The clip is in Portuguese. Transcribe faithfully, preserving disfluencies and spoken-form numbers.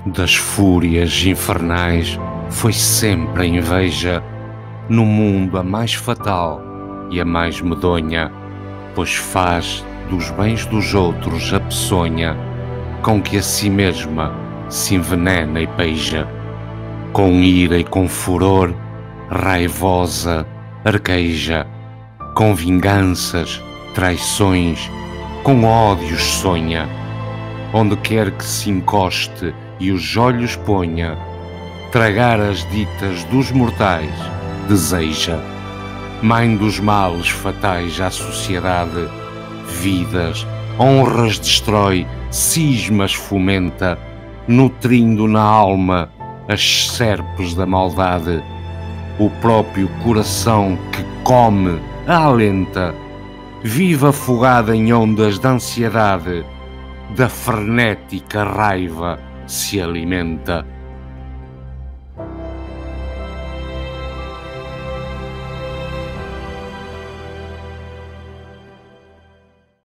Das fúrias infernais foi sempre a inveja, no mundo a mais fatal e a mais medonha, pois faz dos bens dos outros a peçonha, com que a si mesma se envenena e peija. Com ira e com furor, raivosa, arqueja, com vinganças, traições, com ódios sonha, onde quer que se encoste e os olhos ponha, tragar as ditas dos mortais deseja. Mãe dos males fatais à sociedade, vidas, honras destrói, cismas fomenta, nutrindo na alma as serpes da maldade. O próprio coração que come, alenta, vive afogada em ondas de ansiedade, da frenética raiva se alimenta.